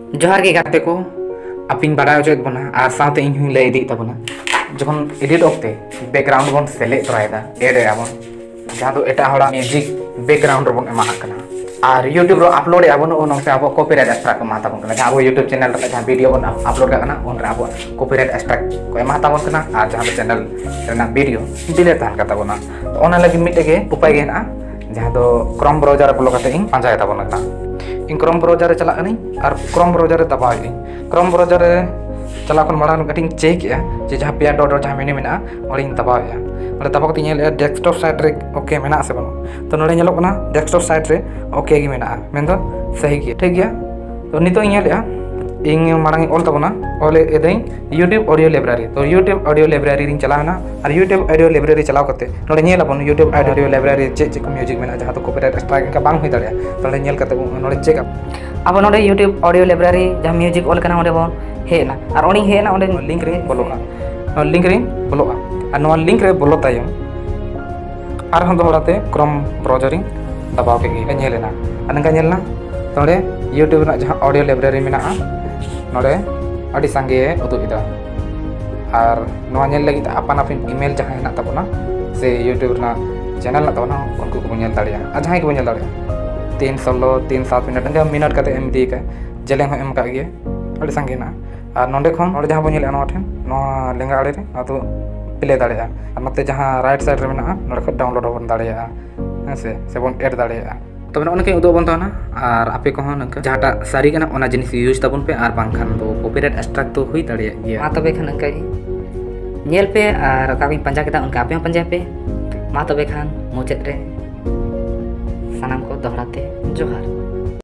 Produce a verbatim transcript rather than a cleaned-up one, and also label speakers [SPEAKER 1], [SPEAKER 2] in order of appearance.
[SPEAKER 1] जोहार के गाते को अपिन बड़ा होचेत बना और साथ इन हुई लय दी तबना जखन एडिट ऑक्ते बैकग्राउंड बन सेलेक्ट तरायदा एड आबन जहां दो एटा हड़ा म्यूजिक बैकग्राउंड बन एमा कना और यूट्यूब रो अपलोड आबन ओनसे अब कॉपीराइट स्ट्राइक मा ताबन कना जहां यूट्यूब चैनल रे जहां वीडियो बन अपलोड कना ओन रे अब कॉपीराइट स्ट्राइक को एमा ताबन कना और जहां चैनल रेना वीडियो डिलीट तान कता बना तो ओना लगी मिटे के उपाय गे ना जहां दो क्रोम ब्राउजर बोलो कते इन पांजाय ताबन कना इन क्रोम ब्राउजर चला कनी और क्रोम ब्राउजर दबाव दी क्रोम ब्राउजर चला कन माड़ा कटिंग चेक या जे जहां पे डॉट डॉट जहां मेनू मेना और इन दबाव या और दबाव कते नेल डेस्कटॉप साइड रे ओके मेना से बनो तो नोडे नेलो कना डेस्कटॉप साइड रे ओके गी मेना मेन दो सही गी ठीक गया तो नितो नेलया इन माड़ा ऑल तबना ऑल एदई यूट्यूब ऑडियो लाइब्रेरी तो यूट्यूब ऑडियो लाइब्रेरी दिन चलाना और यूट्यूब ऑडियो लाइब्रेरी चलाव करते नोडे नेल अपन यूट्यूब ऑडियो लाइब्रेरी चे चे म्यूजिक मेना जहां तो कॉपीराइट स्ट्राइक का बांग होई दाड़िया तो नेल करते नोडे चेक अब नोडे यूट्यूब ऑडियो लाइब्रेरी जहां म्यूजिक ऑल कना ओडे बोन हेना और ओनी हेना ओडे लिंक रे बोलोना लिंक रे बोलोआ और नोआ लिंक रे बोलो तायम और हम दोहराते क्रोम ब्राउजरिंग दबाव के गे नेलेना अनका नेलना तोडे यूट्यूब ना जहां ऑडियो लाइब्रेरी मेना नोडे अडी संगे उदुइदा और नोआ नेल लगी अपन अपन ईमेल जहां हेना तबना से यूट्यूब ना चैनल ना तबना उनको को नेल दाड़िया आ जहां को नेल दाड़िया तीन सोलो तीन सात मिनट अंगा मिनट कते एम दी का जेले हो एम का गे अडी संगे ना और नोडे खन नोडे जहां बोनेल नोआ ठेन नोआ लेंगा आड़े रे आतो प्ले दाड़िया और नते जहां राइट साइड रे मेना नोडे खन डाउनलोड होबन दाड़िया हेसे से बोन एड दाड़िया तब ना उनके उदो बन ताना और आपे को नका जहाटा सारी कना ओना जिनिस यूज ताबन पे और बांखान दो कॉपीराइट स्ट्राइक तो हुई दाड़िया गया मा तबे खान अंका नेल पे और काबी पंजा केदा उनका पे पंजा पे मा तबे खान मुचेत रे सनाम को दोहराते जोहार।